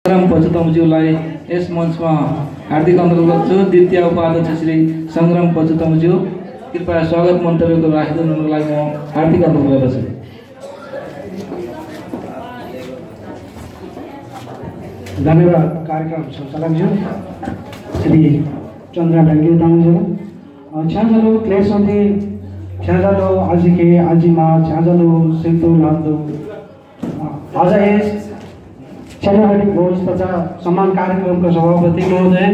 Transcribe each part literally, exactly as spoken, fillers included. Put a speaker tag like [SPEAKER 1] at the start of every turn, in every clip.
[SPEAKER 1] संग्राम पचुतमज्यूलाई यस मञ्चमा हार्दिक अनुरोध गर्छु। द्वितीय उपाध्यक्ष श्री संग्राम पचुतमज्यू कृपया स्वागत मन्तव्यको राखिदिनुको लागि म हार्दिक अनुरोध गर्दछु।
[SPEAKER 2] धन्यवाद कार्यक्रम सञ्चालकज्यू श्री चन्द्र ढङ्गे तामाङज्यू। छ्याजलो क्लेशोले छ्याजलो आजिके आजिमा छ्याजलो सेतो लादो आज यस छेनावटी भोज तथा सम्मान कार्यक्रमको सभापति महोदय,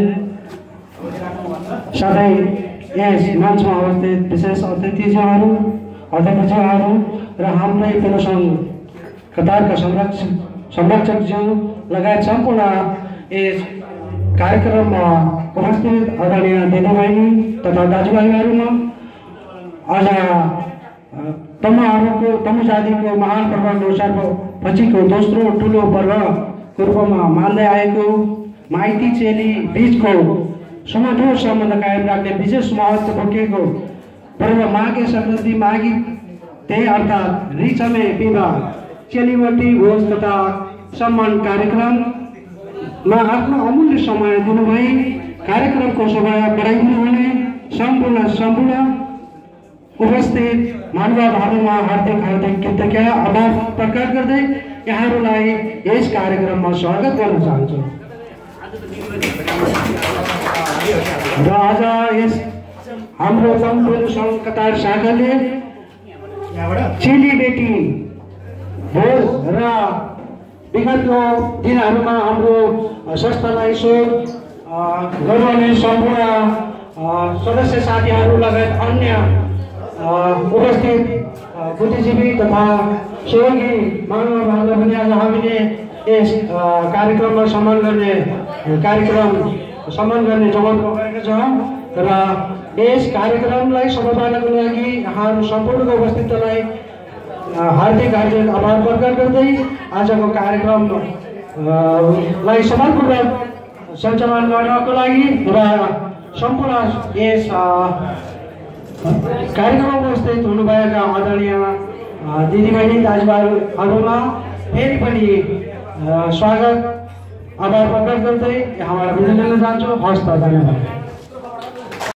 [SPEAKER 2] साथै यस मञ्चमा अवस्थित विशेष अतिथिज्यूहरू, अध्यक्षज्यूहरू र हाम्रै पेलोसङ कतारका संरक्षक संरक्षकज्यू लगायत सम्पूर्ण यस कार्यक्रममा उपस्थित आदरणीय दिदीबहिनी तथा दाजुभाइहरूमा आज तमुहरूको तमु जातिको महान पर्व लोसार पछिको दोस्रो ठुलो पर्वको रूपमा मान्दै आएको माइती चेली बीचको सुमधुर सम्बन्ध कायम राख्ने विशेष महत्त्व बोकेको पर्व माघे सङ्क्रान्ति माघी त्यही अर्थात् रिचमे विवाह चेलीबेटी भोज तथा सम्मान कार्यक्रममा आफ्नो अमूल्य समय दिनुभई कार्यक्रमको शोभा बढाइदिनुहुने सम्पूर्ण सम्पूर्ण उपस्थित महानुभावहरूमा हार्दिक हार्दिक कृतज्ञता आभार प्रकट गर्दै यहाँहरूलाई यस कार्यक्रममा स्वागत गर्न चाहन्छु। र आज यस हाम्रो सम्पूर्ण सङ्घ कतार शाखाले चेलीबेटी भोज र विगतको दिनहरूमा हाम्रो संस्थालाई सहयोग गर्नुहुने सम्पूर्ण सदस्य साथीहरू लगायत अन्य उपस्थित बुद्धिजीवी तथा सहयोगी महानुभावहरूलाई पनि आज हामीले यस कार्यक्रममा सम्मान गर्ने कार्यक्रम सम्मान गर्ने जवाब गरेका छौँ र यस कार्यक्रमलाई सफल पार्नको लागि यहाँहरू सम्पूर्णको उपस्थितिलाई हार्दिक हार्दिक आभार प्रकट गर्दै आजको कार्यक्रमलाई सफलपूर्वक सञ्चालन गर्नको लागि र सम्पूर्ण यस कार्यक्रममा उपस्थित हुनुभएका आदरणीय दिदीबहिनी दाजुभाइहरूमा फेरि पनि स्वागत आभार प्रकट गर्दै यहाँबाट बिदा लिन चाहन्छु। हवस् त, धन्यवाद।